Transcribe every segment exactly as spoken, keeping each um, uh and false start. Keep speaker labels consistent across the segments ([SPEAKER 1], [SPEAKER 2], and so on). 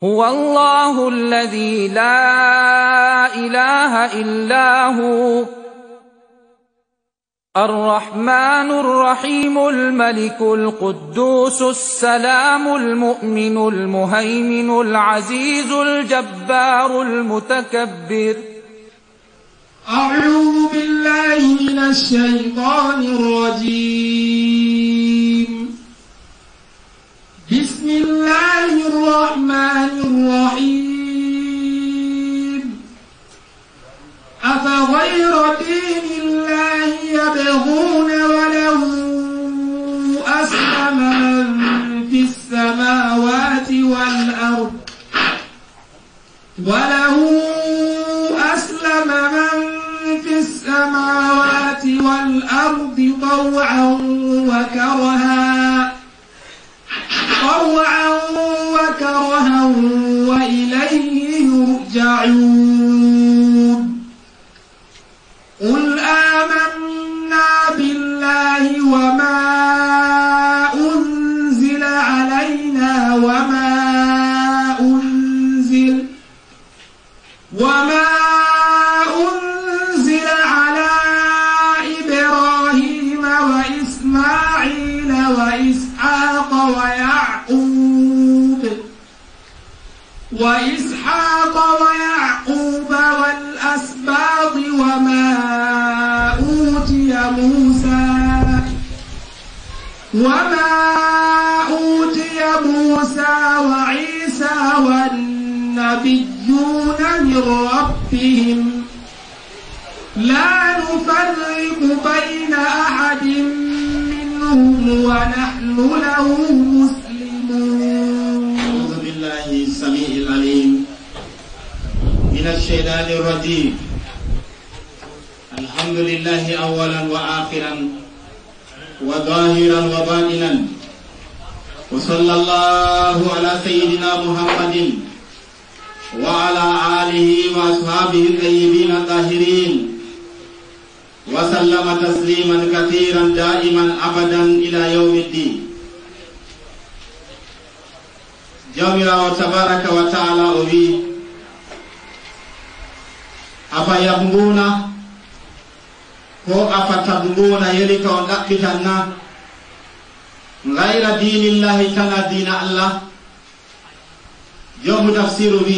[SPEAKER 1] هو الله الذي لا إله إلا هو الرحمن الرحيم الملك القدوس السلام المؤمن المهيمن العزيز الجبار المتكبر.
[SPEAKER 2] أعوذ بالله من الشيطان الرجيم. بسم الله الرحمن الرحيم. أفغير دين الله يبغون وله أسلم من في السماوات والأرض وله أسلم من في السماوات والأرض طوعا وكرها طوعا وكرها وإليه يرجعون. قل آمنا بالله وما أنزل علينا وما أنزل وما أنزل على إبراهيم وإسماعيل وإسحاق ويعقوب وإسحاق ويعقوب والأسباط وما أوتي موسى وما أوتي موسى وعيسى والنبيون من ربهم لا نفرق بين أحد منهم ونحن له مسلمون.
[SPEAKER 3] أعوذ بالله السميع العليم من الشيطان الرجيم. الحمد لله أولا وآخرا وظاهرا وباطنا، وصلى الله على سيدنا محمد وعلى آله وأصحابه الطيبين الطاهرين وسلم تسليما كثيرا دائما أبدا إلى يوم الدين. جامرا تبارك وتعالى أبي أفيبغون ko afatabghuna yelika on ɗaɓɓitanna gayra dinillahi tana dina Allah. jomu tafsiru wi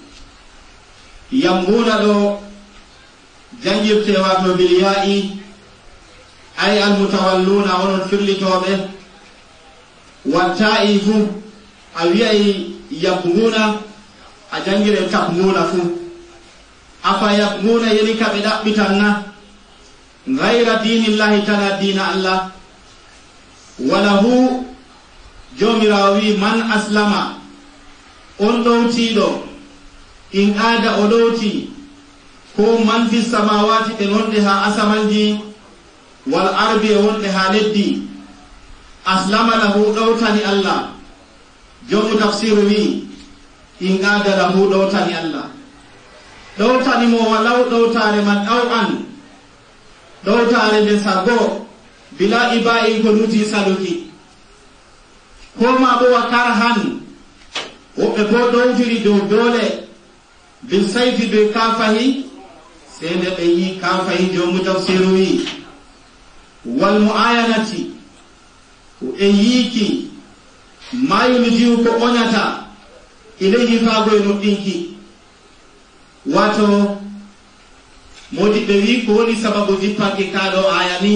[SPEAKER 3] yambuna ɗo jangirte wato bilya'i ay almutawalluna onon firlitoɓe, watta'i fu a wiyay yabghuna a jangire tabghuna fu. afa yabghuna yelika ɓe ɗaɓɓitanna gayra dinillahi tana dina Allah. walahu jomirawo wi man aslama on ɗowtiɗo in aada o ɗowti ko man fi samawati ɓe gonɗe ha asamanji wal arbi e wonɗe ha leddi aslama lahu ɗowtani Allah. jomu tafsiru wi in aada lahu ɗowtani Allah, ɗowtani mo walaw ɗowtare man ɗaw an ɗowtare nde sago bila iba'i ko nuti saluki ko ma bo wakar han woɓɓe bo ɗowtiri dow dole bil sayfi be kafahi sai nde ɓe yi kafahi. jomu tafsiru wi wal mu'ayanati ko e yiiki mayuljiu ko oñata ilayhi faagoye moɗɗinki. wato modiɓɓe wi ko woni sababu jippanke kaɗo aya ni,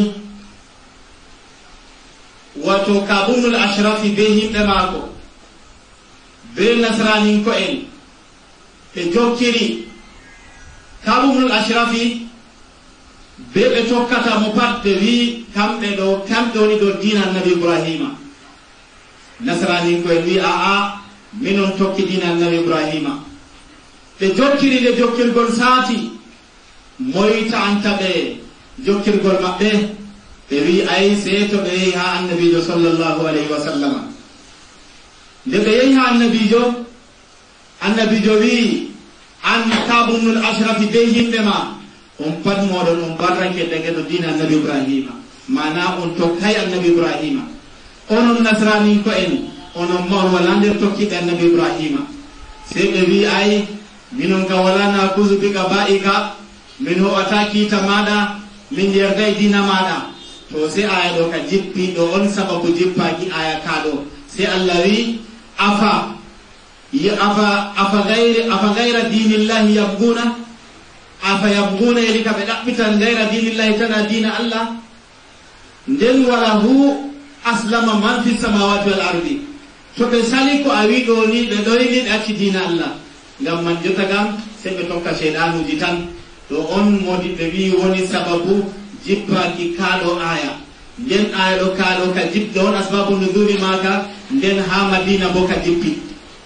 [SPEAKER 3] wato kabunul ashrafi be himɓe maako be nasraninko en ɓe jokkiri. kabunul ashrafi be ɓe tokkata mo pat ɓe wi kamɓe ɗo kamɓe woni ɗo dina annabi ibrahima. nasraninko en wi aa minon tokki dina annabi ibrahima. ɓe jokkiri nde jokkirgol saati moyta anta ɓe jokkirgol maɓɓe ɓe wi ay sey to ɓe yehi ha annabijo sallllahu alayhi wa sallama. nde ɓe yehi ha annabijo annabijo wi an kabunul ashrafi be yimɓe ma on pat moɗon on barrake daga ɗo dina annabi ibrahima, mana on tokkay annabi ibrahima. onon nasranin ko en onon mawr wala nder tokkiɓe annabi ibrahima. sai ɓe wi ay minon ka wala nakuzu bika ba'ika min hoɓata kiita maɗa min yerday dina maɗa to sai aya ɗo ka jippi ɗo on sababu jippaki aya kaɗo sai Allah wi afa afa afa gayre afa gayra dinillahi yabguna afa yabguna yeli ka ɓe ɗaɓɓitan gayra dinillahi tana dina Allah nden wala hu aslama man fi samawati wal ardi to ɓe sali ko a wi ɗo ni ɓe ɗoyni ɓe acci dina Allah ngam man jotta gam sai ɓe tokka sheyɗanuji tan ɗo on modi ɓe wi woni sababu jippaki kaɗo aya nden aya ɗo kaɗo ka jipɗe on asbabu nuzuli maka nden ha madina bo ka jippi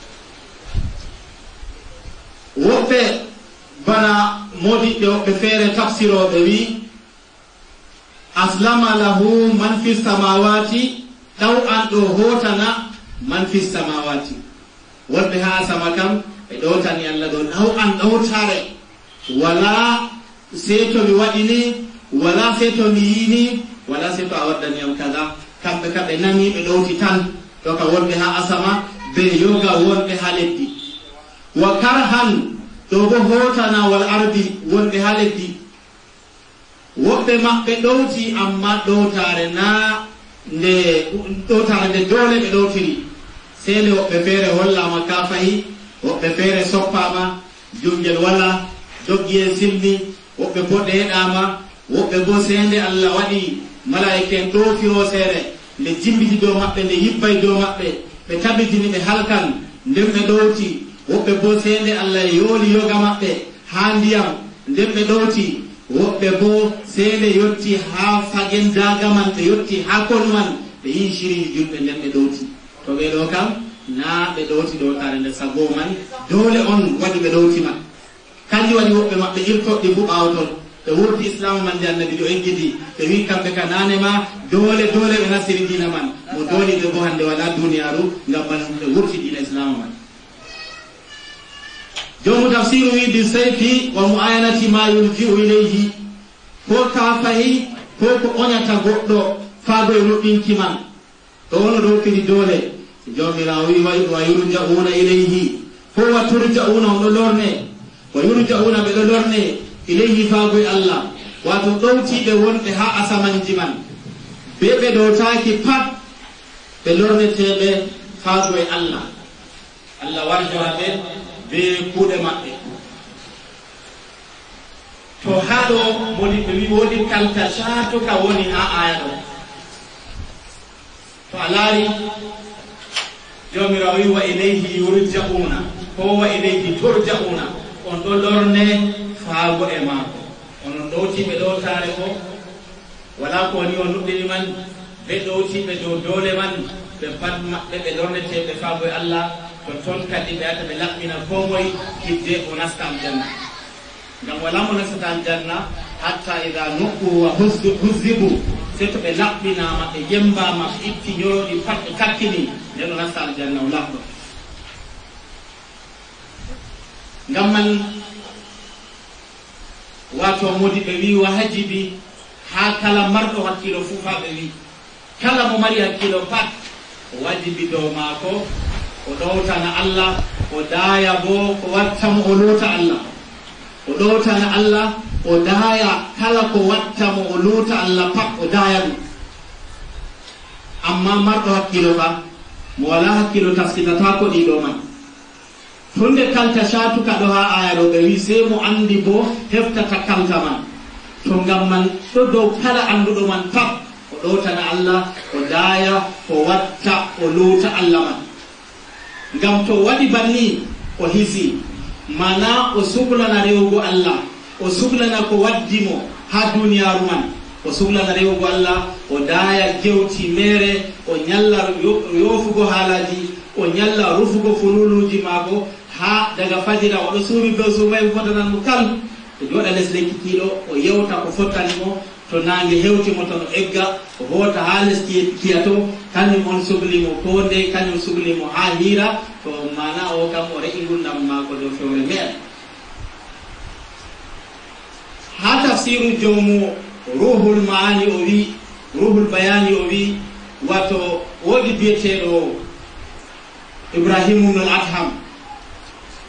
[SPEAKER 3] woɓɓe bana modiɓɓe woɓɓe feere tafsiroɓe wi aslama lahu man fi samawati ɗaw an ɗo hotana man fi samawati woɓɓe ha sama kam ɓe ɗowtani Allah ɗo ɗaw an ɗowtare wala sei to mi waɗini wala sei to mi yini wala sei to a waddaniyam kaza kamɓe ka ɓe nani ɓe ɗowti tan ɗo ka wonɓe ha asama be yoga wonɓe ha leddi wa karhan ɗo bo hotana wal ardi wonɓe ha leddi woɓɓe maɓɓe ɗowti amma ɗowtare na nde ɗowtare nde dole ɓe ɗowtiri sei nde woɓɓe feere hollama ka fayi woɓɓe feere soppama jumgel wala doggiye silmi woɓɓe bo ɗeɗama woɓɓe bo sende Allah waɗi malaika en ɗofiro seere nde jimbiti dow maɓɓe nde yibbay dow maɓɓe ɓe tabitini ɓe halkan nden ɓe ɗowti woɓɓe bo sende Allah yooli yoga maɓɓe ha ndiyam nden ɓe ɗowti woɓɓe bo sende yotti ha fagen dagaman ɓe yotti ha konuman ɓe yin shiriji julɓe nden ɓe ɗowti to ɓeɗo kam na ɓe ɗowti ɗowtare nde sago man dole on waɗi ɓe ɗowti man kanji waɗi woɓɓe maɓɓe irtoɗɗi fu ɓawo ton ɓe wurti islamu man nde annabi ɗo eggidi ɓe wi kamɓe ka nane ma dole dole ɓe nasiri dina man mo doli ɓe bo hande wala duniyaru ngam man ɓe wurti dina islamu man jomu tafsiru wi bi sayfi wa muayanati ma yurji'u ilayhi ko ka fahi ko ko oñata goɗɗo faago e nuɗɗinki man ɗo wono ɗo kedi dole jomirawo wi wa yurja'una ilayhi ko wa turja'una on ɗo lorne wa yurja'una ɓe ɗo lorne ilayhi faago e Allah wato ɗowtiɓe wonɓe ha asamanji man be ɓe ɗowtaki pat ɓe lorneteɓe faago e Allah Allah warjoraɓe be kuuɗe maɓɓe to haɗo moni ɓe wi woni kalta catoka woni ha aya ɗo to a laari jomirawo wi wa ilayhi yurja'una ko wa ilayhi turja'una on ɗo lorne faago e maako onon ɗowtiɓe ɗowtare ko wala ko woni o nuɗɗini man ɓe ɗowtiɓe dow doole man ɓe pat maɓɓe ɓe lorneteɓe faago e Allah to ton kadi ɓe ata ɓe laɓɓina ko moye hidde o nasta aljanna ngam wala mo nastata aljanna hatta ida nokku wa huzzibu se to ɓe laɓɓinama ɓe yembama ɓe itti ñoroɗi pat ɓe kakkini nden o nasta aljanna o laɓɗo ngam man wato modi ɓe wi wa hajibi ha kala marɗo hakkilo fuu fa ɓe wi kala mo mari hakkilo pat o wajibi dow maako o ɗowtana Allah o daaya bo ko wattamo o loota Allah o ɗowtana Allah o daaya kala ko wattamo o loota Allah pat o daaya ɗum amma marɗo hakkilo fa mo wala hakkilo tafsitata ko ɗiɗo man tunde kalta shatuka ɗo ha aya ɗo ɓe wi sei mo andi bo heftata kalta man to ngam man ɗo dow kala anduɗo man pat o ɗowtana Allah o daaya ko watta o loota Allah man ngam to waɗi banni o hisi mana o suhlana rewugo Allah o suhlana ko waddimo ha duniyaru man o suhlana rewugo Allah o daaya gewti mere o ñalla yofugo haalaji o ñalla rufugo funuluji maako ha daga fajira oɗo suumi dow suumay fotanan mo kal o jooɗa les lekki kiiɗo o yewta ko fottani mo to nange hewtimo tan o egga o hoota ha les kiyato kañum on suhlimo ko nde kañum suhlimo ha hiira to mana o kam o re'i gurdam maako dow fewre meeɗa ha tafsiru jomu ruhul maani o wi ruhul bayani o wi wato woodi biyeteɗo ibrahimu ibnul adham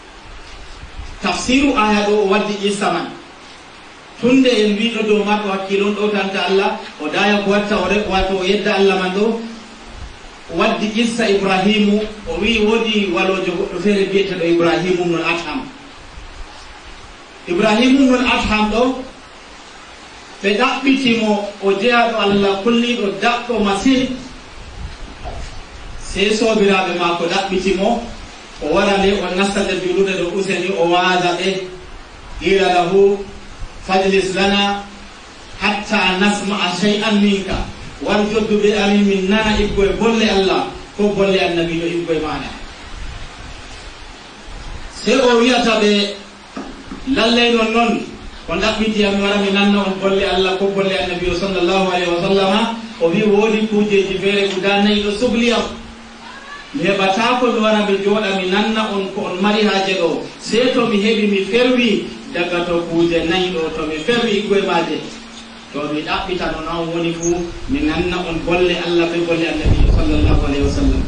[SPEAKER 3] tafsiru aya ɗo o waddi issa man tunde en mbiɗo dow maɗo hakkilon ɗo tanta Allah o daya ko watta o wato o yedda Allah man ɗo o waddi issa Ibrahimu o wi wodi walojo goɗɗo feere biyeteɗo Ibrahimu ibnul Adham Ibrahimu ibnul Adham ɗo ɓe ɗaɓɓitimo o jeyaɗo Allah kulliɗo daɓɗo masin sey sobiraɓe mako ɗaɓɓitimo o wara nde o nasta nder juluɗe ɗo useni o waaza ɓe qila lahu fajlis lana hatta nasma'a shay'an minka wan jodduɓe amin min nana iggoye bolle Allah ko bolle annabiɗo iggoye maɗa sey o wiyata ɓe lallay non noon ko ɗaɓɓiti ami wara mi nanna on bolle Allah ko bolle annabiɗo sallllahu alayhi wa sallama o wi woodi kuujeji feere guda nayi ɗo suhliyam mi heɓata ko mi wara mi jooɗa mi nanna on ko on mari haaje ɗo sey to mi heɓi mi ferwi daga to kuuje nayi ɗo to mi ferwi iggoye maaje to mi ɗaɓɓita no non woni fuu mi nanna on bolle Allah be bolle annabijo sallllahu alayhi wa sallam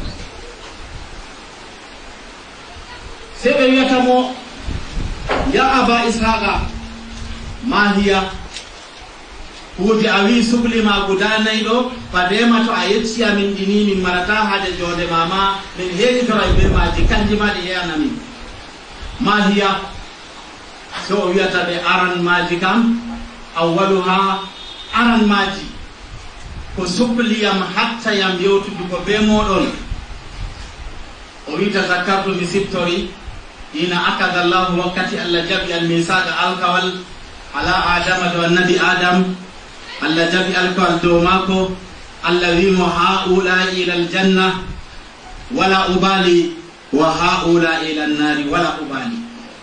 [SPEAKER 3] sey ɓe wiyatamo ya aba ishaqa ma hiya kuuje a wi suhlima guda nayi ɗo fadema to a yecci amin ɗini min marata haaje jonde mama min heɗitora be maji kanji ma ɗi yeyana min ma hiya so o wiyata ɓe aran maji kam awwaluha aran maji ko suhliyam hatta yam yewtudu ko be moɗon o wita zakartu mi siptori ina akada llahu wakkati Allah jaɓi al misaga alkawal ala adama do annabi adam Allah jaɓi alkawal dow maako Allah wimo haula ila aljanna wala ubali wa haula ila annari wala ubali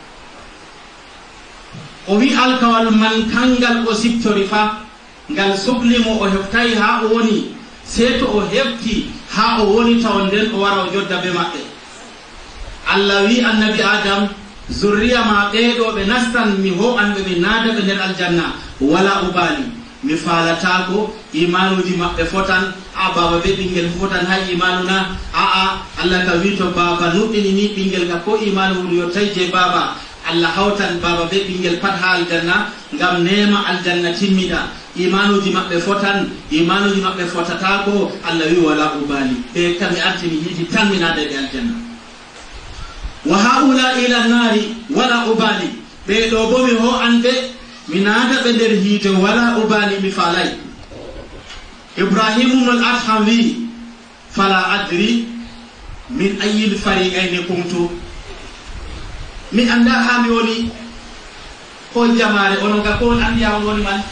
[SPEAKER 3] o wi alkawal man kangal o siptori fa ngal suhlimo o heftay ha o woni sey to o hefti ha o woni taw nden o wara o jodda be maɓɓe Allah wi annabi adam zurriya ma ɓeeɗo ɓe nastan mi ho anɓe mi naada ɓe nder aljanna wala ubali mi falatako imanuji maɓɓe fotan a baba be ɓinguel fotan ha imanu na aa Allah ka wi to baba nuɗɗini ni ɓinguel ka ko imanu mum yottay je baba Allah hawtan baba be ɓinguel pat ha aljanna ngam nema aljanna timmiɗa imanuji maɓɓe fotan imanuji maɓɓe fotatako Allah wi wala ubali ɓe kami artimi yiidi tan mi naada ɓe aljanna wa haula ila nari wala ubali ɓe ɗo bo mi ho anɓe mi naada ɓe nder hiite wala ubali mi falay Ibrahimu ibnul Adham wi fala adri min ayil fariqayni kuntu mi anda ha mi woni ko jamare onon ga ko on andi ha on woni man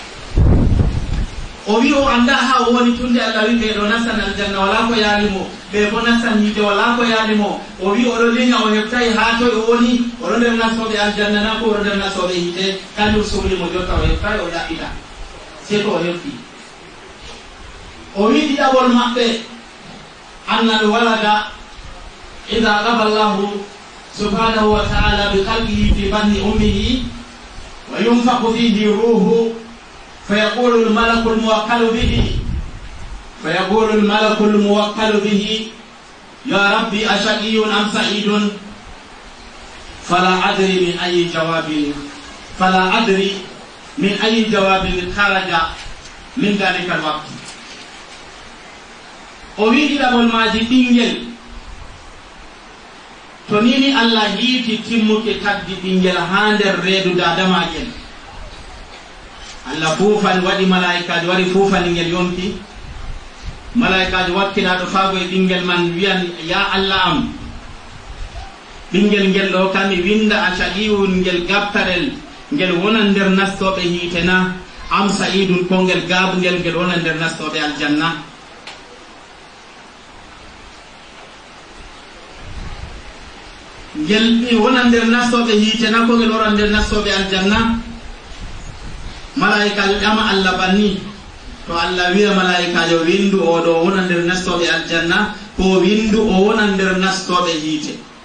[SPEAKER 3] o wi o anda ha o woni tunde Allah wi ɓe ɗo nastan aljanna wala ko yaalimo ɓe bo nastan hiite wala ko yaalimo o wi oɗo liŋa o heɓtay ha toye o woni oɗo nder nastoɓe aljanna na ko oɗo nder nastoɓe hiite kanjum sohlimo jotta o heɓtay o ɗaɓɓita sey to o hefti o wi ɗiɗaɓol maɓɓe anna alwalada ida qaba llahu subhanahu wa taala bi kalbihi fi batni ummihi wa yunfaku fihi ruhu فيقول الملك الموكل به فيقول الملك الموكل به يا ربي أشقي أم سعيد فلا أدري من أي جواب فلا أدري من أي جواب خرج من ذلك الوقت أريد أقول ما جدينجل تنيني الله يتي تمك تبدي دينجل هاندر ريدو دادماجل Allah fufani waɗi malaikaji waɗi fufani ngel yonki malaikaji wakkinaɗo faago e ɓinguel man wiyan ya Allah am ɓinguel ngel ɗo kami winda a shaqiwun ngel gabtarel ngel wona nder nastoɓe hiite na am sa'idun ko ngel gabugel ngel wona nder nastoɓe aljanna ngel wona nder nastoɓe hiite na ko ngel wona nder nastoɓe aljanna malaikajo ƴama Allah banni to Allah wiya malaikajo windu oɗo wona nder nastoɓe aljanna ko windu o wona nder nastoɓe hiite